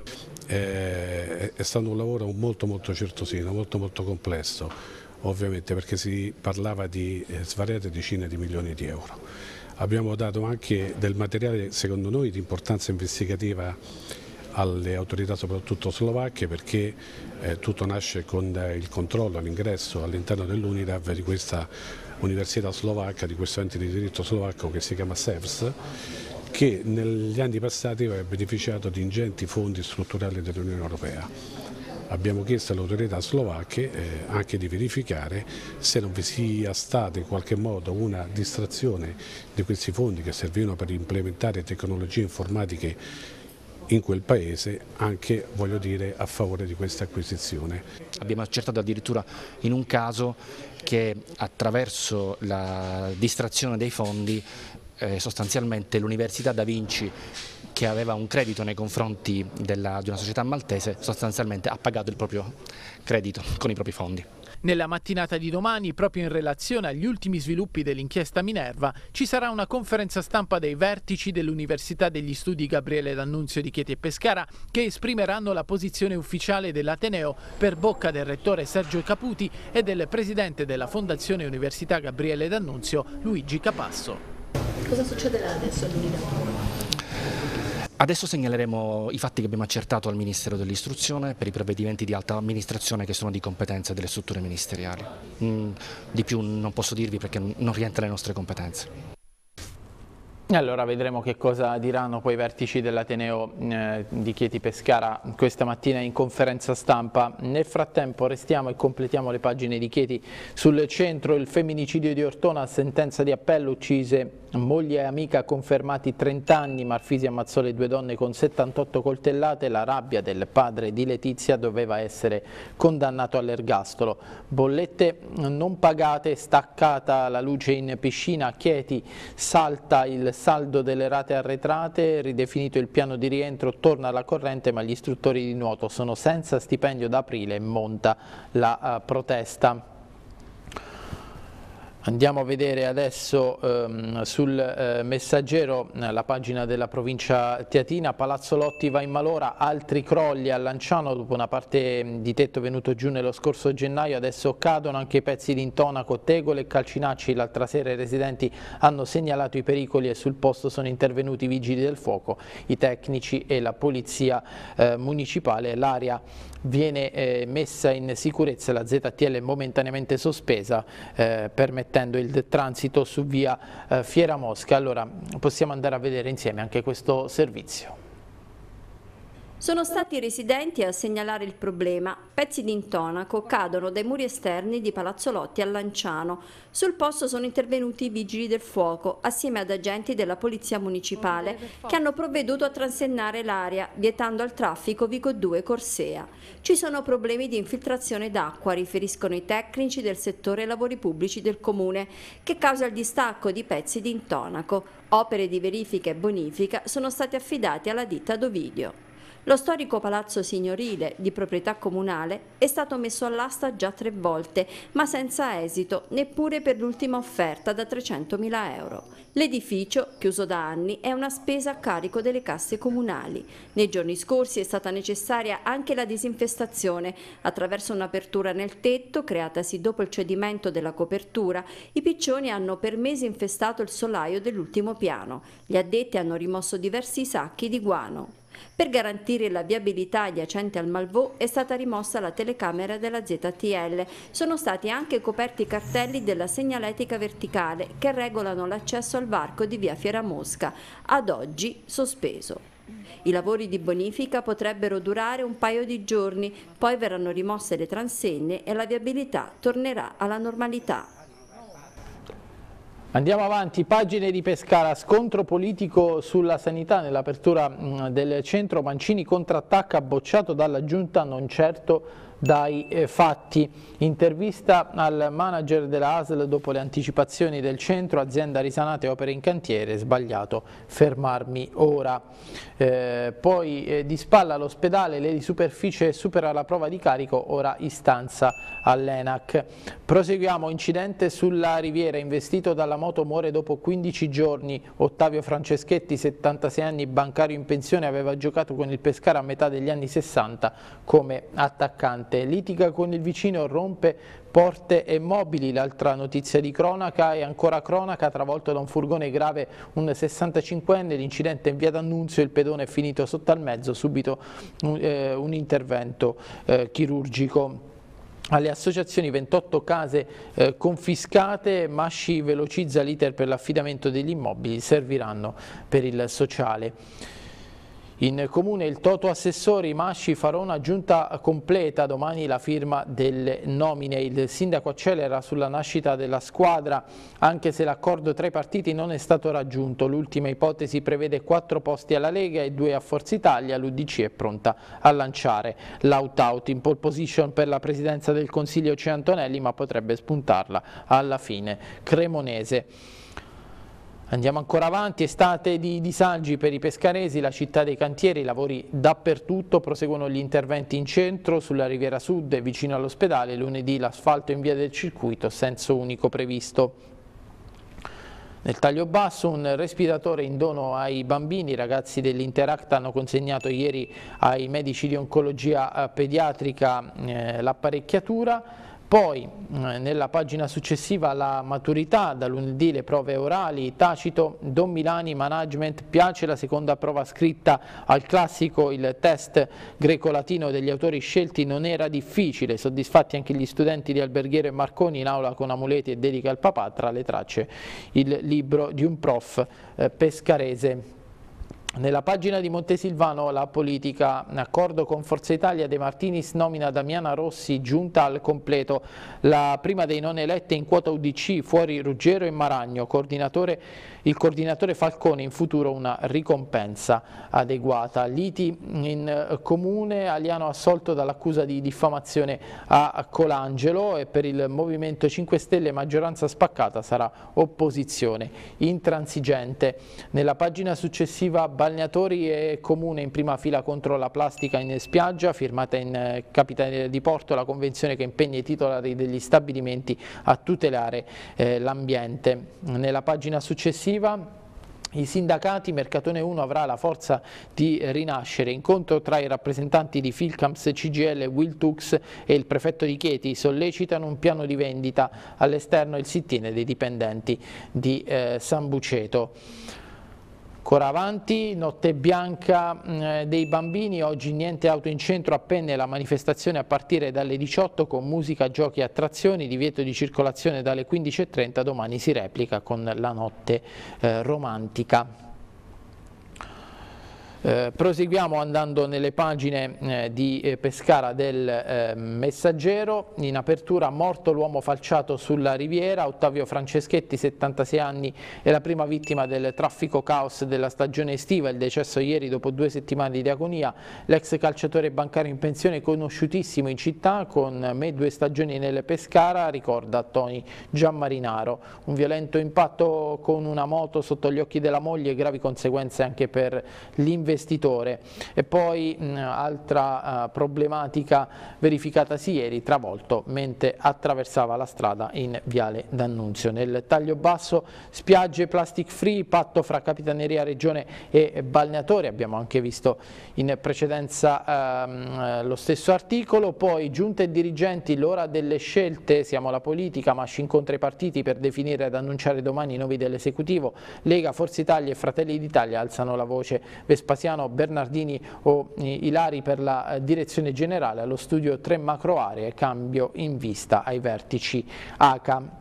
È stato un lavoro molto certosino, molto complesso, ovviamente, perché si parlava di svariate decine di milioni di euro. Abbiamo dato anche del materiale, secondo noi, di importanza investigativa alle autorità soprattutto slovacche, perché tutto nasce con il controllo all'ingresso all'interno dell'Unidav di questa università slovacca, di questo ente di diritto slovacco che si chiama SEVS, che negli anni passati aveva beneficiato di ingenti fondi strutturali dell'Unione Europea. Abbiamo chiesto alle autorità slovacche anche di verificare se non vi sia stata in qualche modo una distrazione di questi fondi che servivano per implementare tecnologie informatiche in quel paese, anche, voglio dire, a favore di questa acquisizione. Abbiamo accertato addirittura in un caso che attraverso la distrazione dei fondi sostanzialmente l'Università Da Vinci, che aveva un credito nei confronti di una società maltese, sostanzialmente ha pagato il proprio credito con i propri fondi. Nella mattinata di domani, proprio in relazione agli ultimi sviluppi dell'inchiesta Minerva, ci sarà una conferenza stampa dei vertici dell'Università degli Studi Gabriele D'Annunzio di Chieti e Pescara, che esprimeranno la posizione ufficiale dell'Ateneo per bocca del rettore Sergio Caputi e del presidente della Fondazione Università Gabriele D'Annunzio, Luigi Capasso. Cosa succederà adesso all'Unidav? Adesso segnaleremo i fatti che abbiamo accertato al Ministero dell'Istruzione per i provvedimenti di alta amministrazione che sono di competenza delle strutture ministeriali. Di più non posso dirvi perché non rientra nelle nostre competenze. Allora vedremo che cosa diranno poi i vertici dell'Ateneo di Chieti Pescara questa mattina in conferenza stampa. Nel frattempo restiamo e completiamo le pagine di Chieti. Sul centro il femminicidio di Ortona, sentenza di appello, uccise moglie e amica, confermati 30 anni, Marfisi ammazzò le due donne con 78 coltellate, la rabbia del padre di Letizia doveva essere condannato all'ergastolo. Bollette non pagate, staccata la luce in piscina, Chieti salta il saldo delle rate arretrate, ridefinito il piano di rientro, torna alla corrente ma gli istruttori di nuoto sono senza stipendio da aprile e monta la protesta. Andiamo a vedere adesso sul Messaggero, la pagina della provincia teatina. Palazzo Lotti va in malora, altri crolli a Lanciano dopo una parte di tetto venuto giù nello scorso gennaio, adesso cadono anche i pezzi di intonaco, tegole e calcinacci. L'altra sera i residenti hanno segnalato i pericoli e sul posto sono intervenuti i vigili del fuoco, i tecnici e la polizia municipale. L'area viene messa in sicurezza, la ZTL è momentaneamente sospesa, permettendo il transito su via Fiera Mosca. Allora possiamo andare a vedere insieme anche questo servizio. Sono stati i residenti a segnalare il problema. Pezzi di intonaco cadono dai muri esterni di Palazzo Lotti a Lanciano. Sul posto sono intervenuti i vigili del fuoco assieme ad agenti della polizia municipale che hanno provveduto a transennare l'area, vietando al traffico Vico 2 Corsea. Ci sono problemi di infiltrazione d'acqua, riferiscono i tecnici del settore lavori pubblici del comune, che causa il distacco di pezzi di intonaco. Opere di verifica e bonifica sono state affidate alla ditta Dovidio. Lo storico palazzo signorile di proprietà comunale è stato messo all'asta già 3 volte, ma senza esito, neppure per l'ultima offerta da 300.000 euro. L'edificio, chiuso da anni, è una spesa a carico delle casse comunali. Nei giorni scorsi è stata necessaria anche la disinfestazione. Attraverso un'apertura nel tetto, creatasi dopo il cedimento della copertura, i piccioni hanno per mesi infestato il solaio dell'ultimo piano. Gli addetti hanno rimosso diversi sacchi di guano. Per garantire la viabilità adiacente al Malvò è stata rimossa la telecamera della ZTL. Sono stati anche coperti i cartelli della segnaletica verticale che regolano l'accesso al varco di via Fieramosca, ad oggi sospeso. I lavori di bonifica potrebbero durare un paio di giorni, poi verranno rimosse le transegne e la viabilità tornerà alla normalità. Andiamo avanti, pagine di Pescara, scontro politico sulla sanità nell'apertura del centro, Mancini contrattacca, bocciato dalla giunta, non certo dai fatti. Intervista al manager della ASL dopo le anticipazioni del centro, azienda risanate, opere in cantiere, sbagliato fermarmi ora. Poi di spalla all'ospedale, le di superficie supera la prova di carico, ora istanza all'ENAC. Proseguiamo, incidente sulla Riviera, investito dalla moto, muore dopo 15 giorni. Ottavio Franceschetti, 76 anni, bancario in pensione, aveva giocato con il Pescara a metà degli anni 60 come attaccante. Litiga con il vicino, rompe porte e mobili. L'altra notizia di cronaca è ancora cronaca, travolto da un furgone grave un 65enne, l'incidente in via D'Annunzio, il pedone è finito sotto al mezzo, subito un intervento chirurgico. Alle associazioni 28 case confiscate, Masci velocizza l'iter per l'affidamento degli immobili, serviranno per il sociale. In comune il toto assessori, Masci farà una giunta completa, domani la firma delle nomine. Il sindaco accelera sulla nascita della squadra, anche se l'accordo tra i partiti non è stato raggiunto. L'ultima ipotesi prevede 4 posti alla Lega e 2 a Forza Italia. L'UDC è pronta a lanciare l'out-out. In pole position per la presidenza del Consiglio c'è Antonelli, ma potrebbe spuntarla alla fine Cremonese. Andiamo ancora avanti, estate di disagi per i pescaresi, la città dei cantieri, lavori dappertutto, proseguono gli interventi in centro, sulla Riviera Sud e vicino all'ospedale, lunedì l'asfalto in via del circuito, senso unico previsto. Nel taglio basso un respiratore in dono ai bambini, i ragazzi dell'Interact hanno consegnato ieri ai medici di oncologia pediatrica l'apparecchiatura. Poi nella pagina successiva la maturità, da lunedì le prove orali, Tacito, Don Milani, management, piace la seconda prova scritta al classico, il test greco-latino degli autori scelti non era difficile, soddisfatti anche gli studenti di Alberghiero e Marconi, in aula con amuleti e dedica al papà, tra le tracce il libro di un prof pescarese. Nella pagina di Montesilvano la politica, accordo con Forza Italia, De Martinis nomina Damiana Rossi, giunta al completo, la prima dei non elette in quota UDC, fuori Ruggero e Maragno, il coordinatore Falcone, in futuro una ricompensa adeguata. Liti in comune, Aliano assolto dall'accusa di diffamazione a Colangelo, e per il Movimento 5 Stelle maggioranza spaccata, sarà opposizione intransigente. Nella pagina successiva balneatori e comune in prima fila contro la plastica in spiaggia, firmata in Capitale di Porto la convenzione che impegna i titolari degli stabilimenti a tutelare l'ambiente. Nella pagina successiva i sindacati, Mercatone 1 avrà la forza di rinascere, incontro tra i rappresentanti di Filcams, CGL, Wiltux e il prefetto di Chieti, sollecitano un piano di vendita, all'esterno il sit-in dei dipendenti di San Buceto. Ancora avanti, notte bianca dei bambini, oggi niente auto in centro a Penne, la manifestazione a partire dalle 18 con musica, giochi e attrazioni, divieto di circolazione dalle 15:30, domani si replica con la notte romantica. Proseguiamo andando nelle pagine di Pescara del Messaggero. In apertura, morto l'uomo falciato sulla Riviera, Ottavio Franceschetti, 76 anni, è la prima vittima del traffico caos della stagione estiva, il decesso ieri dopo 2 settimane di agonia. L'ex calciatore bancario in pensione, conosciutissimo in città, con me 2 stagioni nel Pescara, ricorda Tony Giammarinaro. Un violento impatto con una moto sotto gli occhi della moglie, gravi conseguenze anche per l'investimento investitore. E poi altra problematica verificatasi ieri, travolto mentre attraversava la strada in Viale D'Annunzio. Nel taglio basso spiagge plastic free, patto fra Capitaneria, Regione e balneatori, abbiamo anche visto in precedenza lo stesso articolo. Poi giunte e dirigenti, l'ora delle scelte, siamo la politica, ma ci incontra i partiti per definire ed annunciare domani i nomi dell'esecutivo. Lega, Forza Italia e Fratelli d'Italia alzano la voce, Vespasiano, Bernardini o Ilari per la direzione generale, allo studio 3 macro aree, cambio in vista ai vertici ACA.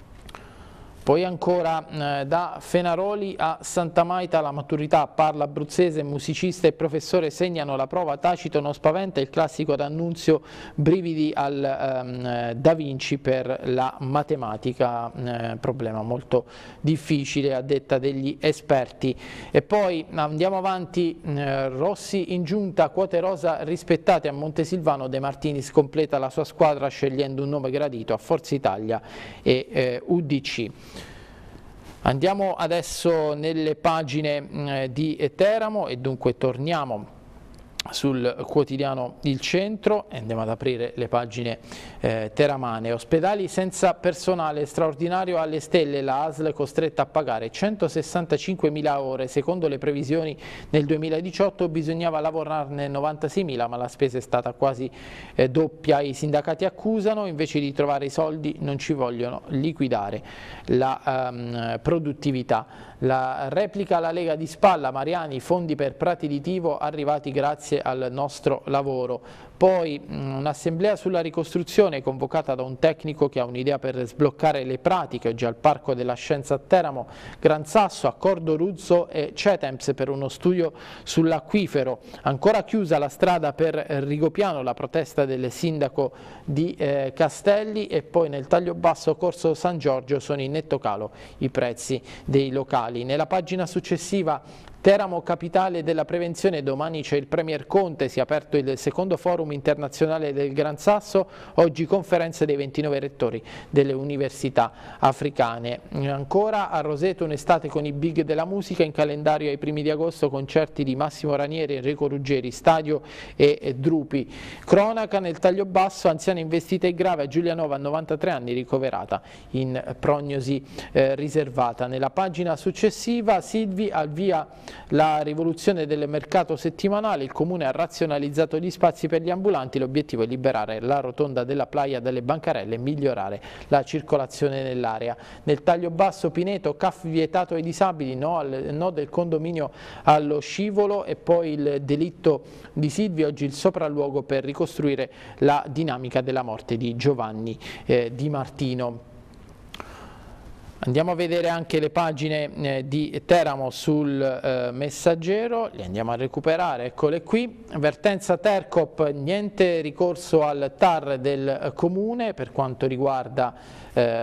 Poi ancora da Fenaroli a Santa Maita la maturità, parla abruzzese, musicista e professore segnano la prova, Tacito non spaventa, il classico d'Annunzio, brividi al Da Vinci per la matematica, problema molto difficile a detta degli esperti. E poi andiamo avanti, Rossi in giunta, quote rosa rispettate a Montesilvano, De Martinis completa la sua squadra scegliendo un nome gradito a Forza Italia e UDC. Andiamo adesso nelle pagine di Teramo e dunque torniamo sul quotidiano Il Centro e andiamo ad aprire le pagine teramane. Ospedali senza personale, straordinario alle stelle, la ASL costretta a pagare 165.000 ore, secondo le previsioni nel 2018 bisognava lavorarne 96.000, ma la spesa è stata quasi doppia. I sindacati accusano, invece di trovare i soldi non ci vogliono liquidare la produttività. La replica alla Lega di spalla, Mariani, fondi per Prati di Tivo arrivati grazie al nostro lavoro. Poi un'assemblea sulla ricostruzione convocata da un tecnico che ha un'idea per sbloccare le pratiche, oggi al Parco della Scienza a Teramo, Gran Sasso, accordo Ruzzo e Cetemps per uno studio sull'acquifero. Ancora chiusa la strada per Rigopiano, la protesta del sindaco di Castelli, e poi nel taglio basso Corso San Giorgio sono in netto calo i prezzi dei locali. Nella pagina successiva Teramo capitale della prevenzione, domani c'è il Premier Conte, si è aperto il secondo forum internazionale del Gran Sasso, oggi conferenza dei 29 rettori delle università africane. Ancora a Roseto un'estate con i big della musica, in calendario ai primi di agosto concerti di Massimo Ranieri, Enrico Ruggeri, Stadio e Drupi. Cronaca nel taglio basso, anziana investita e grave, a Giulianova a 93 anni ricoverata in prognosi riservata. Nella pagina successiva Silvi al via la rivoluzione del mercato settimanale, il comune ha razionalizzato gli spazi per gli ambulanti, l'obiettivo è liberare la rotonda della Playa dalle bancarelle e migliorare la circolazione nell'area. Nel taglio basso Pineto, CAF vietato ai disabili, no del condominio allo scivolo, e poi il delitto di Silvi, oggi il sopralluogo per ricostruire la dinamica della morte di Giovanni Di Martino. Andiamo a vedere anche le pagine di Teramo sul Messaggero, le andiamo a recuperare, eccole qui. Vertenza Tercop, niente ricorso al TAR del comune per quanto riguarda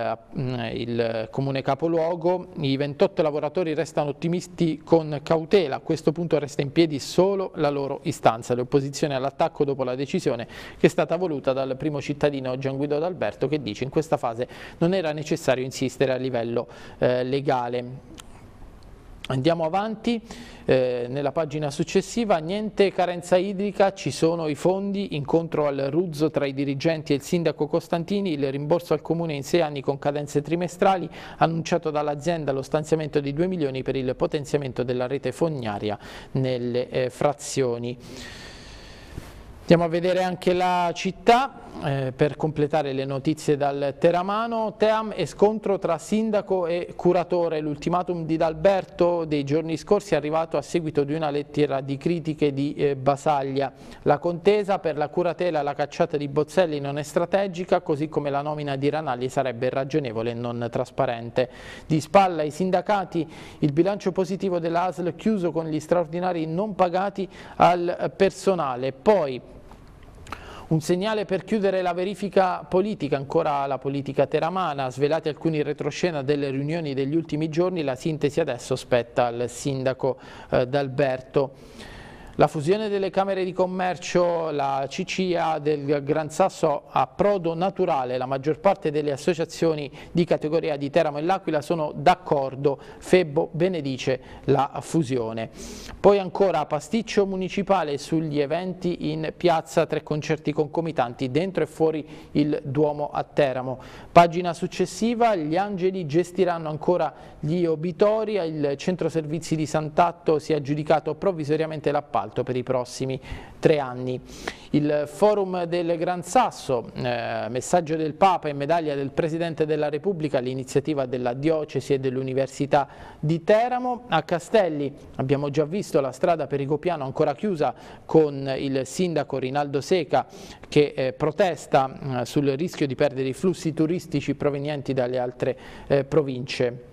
il comune capoluogo. I 28 lavoratori restano ottimisti con cautela, a questo punto resta in piedi solo la loro istanza. Le opposizioni all'attacco dopo la decisione che è stata voluta dal primo cittadino Gianguido D'Alberto, che dice in questa fase non era necessario insistere a livello legale. Andiamo avanti, nella pagina successiva, niente carenza idrica, ci sono i fondi, incontro al Ruzzo tra i dirigenti e il sindaco Costantini, il rimborso al comune in 6 anni con cadenze trimestrali, annunciato dall'azienda lo stanziamento di 2 milioni per il potenziamento della rete fognaria nelle frazioni. Andiamo a vedere anche la città per completare le notizie dal teramano. Team e scontro tra sindaco e curatore, l'ultimatum di D'Alberto dei giorni scorsi è arrivato a seguito di una lettera di critiche di Basaglia. La contesa per la curatela e la cacciata di Bozzelli non è strategica, così come la nomina di Ranalli sarebbe irragionevole e non trasparente. Di spalla i sindacati, il bilancio positivo della ASL chiuso con gli straordinari non pagati al personale. Poi un segnale per chiudere la verifica politica, ancora la politica teramana, svelati alcuni retroscena delle riunioni degli ultimi giorni, la sintesi adesso spetta al sindaco D'Alberto. La fusione delle Camere di Commercio, la CCIA del Gran Sasso a approdo naturale, la maggior parte delle associazioni di categoria di Teramo e L'Aquila sono d'accordo, Febbo benedice la fusione. Poi ancora pasticcio municipale sugli eventi in piazza, 3 concerti concomitanti dentro e fuori il Duomo a Teramo. Pagina successiva, gli Angeli gestiranno ancora gli obitori, il centro servizi di Sant'Atto si è aggiudicato provvisoriamente l'appalto per i prossimi 3 anni. Il forum del Gran Sasso, messaggio del Papa e medaglia del Presidente della Repubblica, l'iniziativa della Diocesi e dell'Università di Teramo. A Castelli abbiamo già visto la strada per Rigopiano ancora chiusa con il sindaco Rinaldo Seca che protesta sul rischio di perdere i flussi turistici provenienti dalle altre province.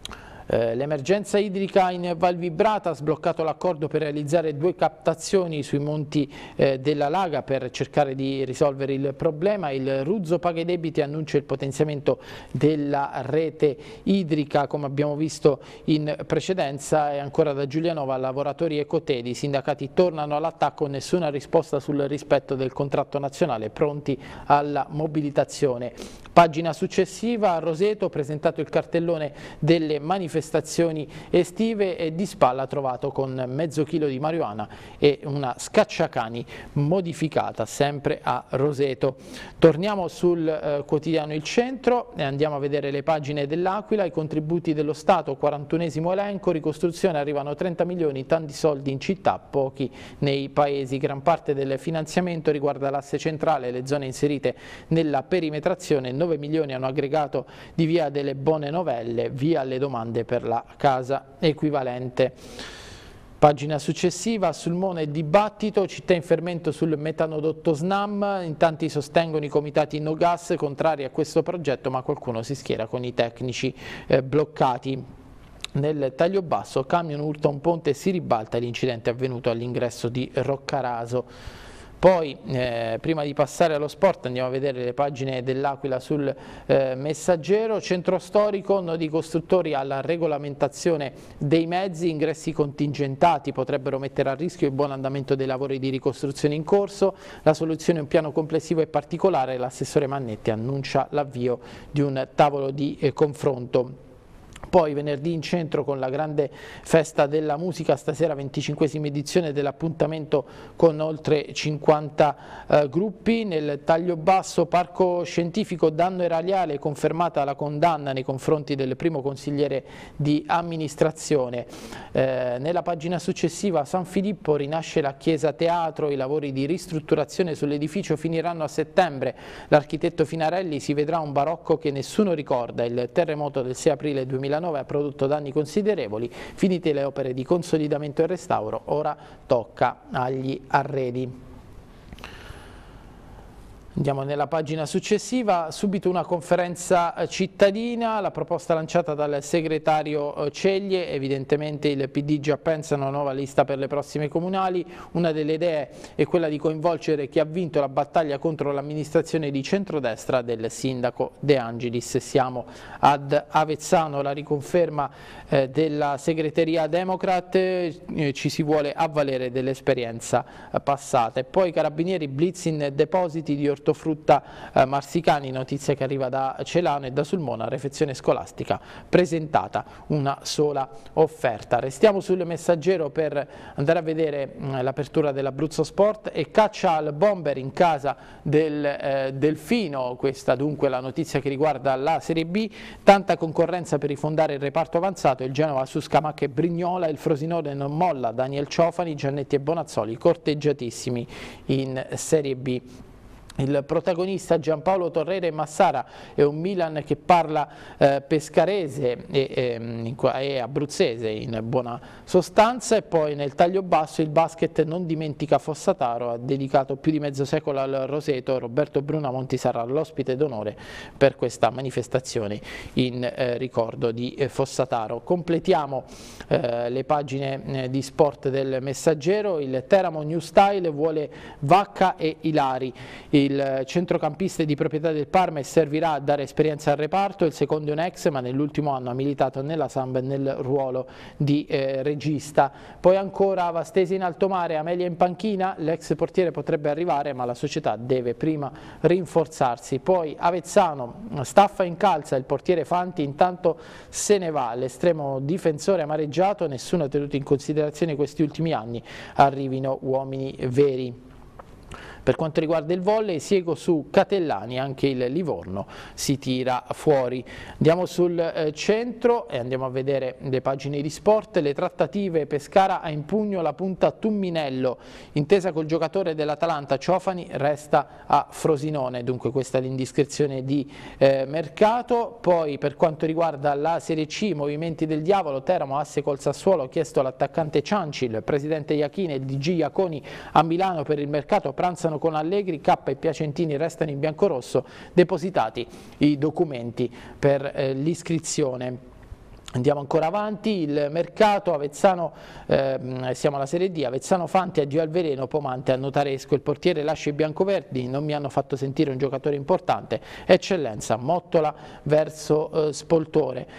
L'emergenza idrica in Val Vibrata ha sbloccato l'accordo per realizzare 2 captazioni sui monti della Laga per cercare di risolvere il problema. Il Ruzzo paga i debiti e annuncia il potenziamento della rete idrica come abbiamo visto in precedenza. E ancora da Giulianova, lavoratori ecotedi, i sindacati tornano all'attacco, nessuna risposta sul rispetto del contratto nazionale, pronti alla mobilitazione. Pagina successiva, a Roseto presentato il cartellone delle manifestazioni estive e di spalla trovato con mezzo chilo di marijuana e una scacciacani modificata sempre a Roseto. Torniamo sul quotidiano Il Centro e andiamo a vedere le pagine dell'Aquila, i contributi dello Stato, 41esimo elenco, ricostruzione, arrivano 30 milioni, tanti soldi in città, pochi nei paesi. Gran parte del finanziamento riguarda l'asse centrale, le zone inserite nella perimetrazione. 9 milioni hanno aggregato di via delle Buone Novelle, via le domande per la casa equivalente. Pagina successiva, Sulmone dibattito, città in fermento sul metanodotto SNAM, in tanti sostengono i comitati no gas contrari a questo progetto, ma qualcuno si schiera con i tecnici bloccati. Nel Tagliobasso, camion urta un ponte e si ribalta, l'incidente è avvenuto all'ingresso di Roccaraso. Poi, prima di passare allo sport, andiamo a vedere le pagine dell'Aquila sul Messaggero. Centro storico, nodi costruttori alla regolamentazione dei mezzi, ingressi contingentati potrebbero mettere a rischio il buon andamento dei lavori di ricostruzione in corso. La soluzione è un piano complessivo e particolare, l'assessore Mannetti annuncia l'avvio di un tavolo di confronto. Poi venerdì in centro con la grande festa della musica, stasera 25esima edizione dell'appuntamento con oltre 50 gruppi. Nel Tagliobasso, parco scientifico, danno erariale, confermata la condanna nei confronti del primo consigliere di amministrazione. Nella pagina successiva, San Filippo, rinasce la chiesa teatro, i lavori di ristrutturazione sull'edificio finiranno a settembre. L'architetto Finarelli si vedrà un barocco che nessuno ricorda, il terremoto del 6 aprile 2009 ha prodotto danni considerevoli, finite le opere di consolidamento e restauro, ora tocca agli arredi. Andiamo nella pagina successiva, subito una conferenza cittadina, la proposta lanciata dal segretario Ceglie, evidentemente il PD già pensa a una nuova lista per le prossime comunali. Una delle idee è quella di coinvolgere chi ha vinto la battaglia contro l'amministrazione di centrodestra del sindaco De Angelis. Siamo ad Avezzano, la riconferma della segreteria Democrat, ci si vuole avvalere dell'esperienza passata. E poi Carabinieri, blitz in depositi di ortofrutta Marsicani, notizia che arriva da Celano e da Sulmona, refezione scolastica, presentata una sola offerta. Restiamo sul Messaggero per andare a vedere l'apertura dell'Abruzzo Sport e caccia al bomber in casa del Delfino, questa dunque la notizia che riguarda la Serie B, tanta concorrenza per rifondare il reparto avanzato, il Genova su Scamacca e Brignola, il Frosinone non molla, Daniel Ciofani, Giannetti e Bonazzoli corteggiatissimi in Serie B. Il protagonista Giampaolo Torrere e Massara è un Milan che parla pescarese e abruzzese in buona sostanza. E poi nel Tagliobasso il basket non dimentica Fossataro, ha dedicato più di mezzo secolo al Roseto, Roberto Brunamonti sarà l'ospite d'onore per questa manifestazione in ricordo di Fossataro. Completiamo le pagine di sport del Messaggero, il Teramo New Style vuole Vacca e Ilari. il centrocampista di proprietà del Parma e servirà a dare esperienza al reparto. Il secondo è un ex, ma nell'ultimo anno ha militato nella Samp nel ruolo di regista. Poi ancora Vastesi in alto mare, Amelia in panchina, l'ex portiere potrebbe arrivare ma la società deve prima rinforzarsi. Poi Avezzano, staffa in calza, il portiere Fanti intanto se ne va, l'estremo difensore amareggiato, nessuno ha tenuto in considerazione questi ultimi anni, arrivino uomini veri. Per quanto riguarda il volley, Siego su Catellani, anche il Livorno si tira fuori. Andiamo sul centro e andiamo a vedere le pagine di sport. Le trattative, Pescara ha in pugno la punta Tumminello, intesa col giocatore dell'Atalanta Ciofani resta a Frosinone, dunque questa è l'indiscrezione di mercato. Poi per quanto riguarda la Serie C, movimenti del diavolo, Teramo asse col Sassuolo, ha chiesto l'attaccante Cianci, il presidente Iachini e il DG Iaconi a Milano per il mercato, pranzano con Allegri, K e Piacentini restano in biancorosso, depositati i documenti per l'iscrizione. Andiamo ancora avanti, il mercato, Avezzano, siamo alla Serie D, Avezzano Fanti addio al veleno, Pomante a Notaresco, il portiere lascia i biancoverdi, non mi hanno fatto sentire un giocatore importante, eccellenza, Mottola verso Spoltore.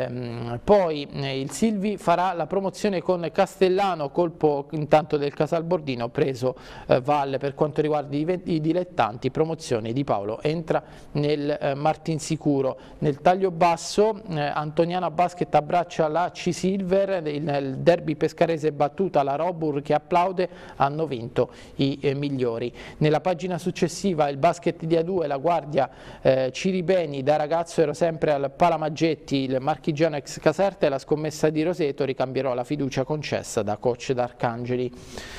Poi il Silvi farà la promozione con Castellano, colpo intanto del Casalbordino, preso Valle. Per quanto riguarda i dilettanti, promozione di Paolo entra nel Martinsicuro. Nel taglio basso, Antoniana Basket abbraccia la C-Silver, nel derby pescarese battuta la Robur che applaude, hanno vinto i migliori. Nella pagina successiva il basket di A2, la Guardia Ciribeni, da ragazzo ero sempre al Palamaggetti, il marchigiano ex Caserta e la scommessa di Roseto, ricambierò la fiducia concessa da coach d'Arcangeli.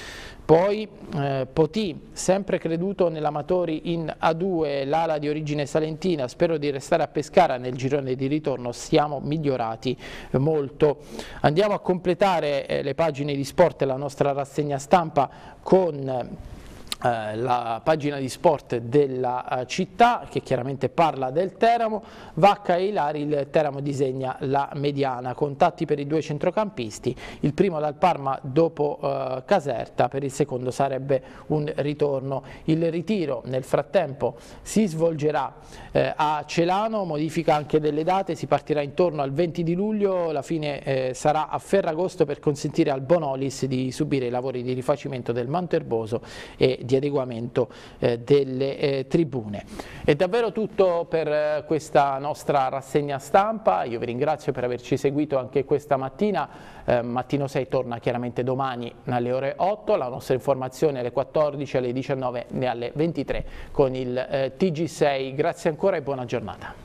Poi Potì, sempre creduto nell'Amatori in A2, l'ala di origine salentina, spero di restare a Pescara nel girone di ritorno, siamo migliorati molto. Andiamo a completare le pagine di sport e la nostra rassegna stampa con la pagina di sport della città che chiaramente parla del Teramo. Vacca e Ilari, il Teramo disegna la mediana, contatti per i due centrocampisti, il primo dal Parma dopo Caserta, per il secondo sarebbe un ritorno. Il ritiro nel frattempo si svolgerà a Celano, modifica anche delle date, si partirà intorno al 20 di luglio, la fine sarà a Ferragosto per consentire al Bonolis di subire i lavori di rifacimento del manto erboso e di adeguamento delle tribune. È davvero tutto per questa nostra rassegna stampa, io vi ringrazio per averci seguito anche questa mattina. Mattino 6 torna chiaramente domani alle ore 8, la nostra informazione alle 14, alle 19 e alle 23 con il TG6. Grazie ancora e buona giornata.